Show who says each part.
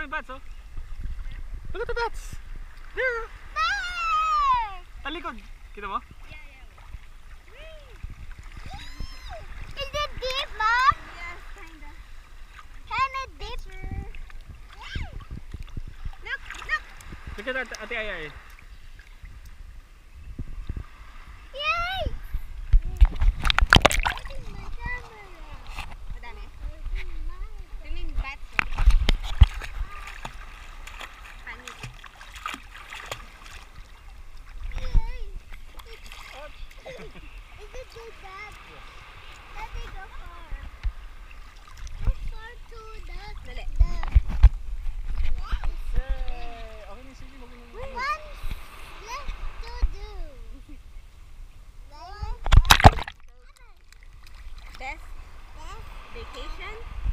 Speaker 1: mo yung bats, oh. Look at the bats. There. Talikod. Kita mo?
Speaker 2: Is it deep, Mom? Yes, kinda. Can it deep? Look, look.
Speaker 1: Look at Ate Ay.
Speaker 2: Yay! Madami. Swimming bats. Panik. Yay! Is it too bad? Let me go far. Go far to the... Dali.
Speaker 1: Okay na sige,
Speaker 2: One left to do. Best vacation?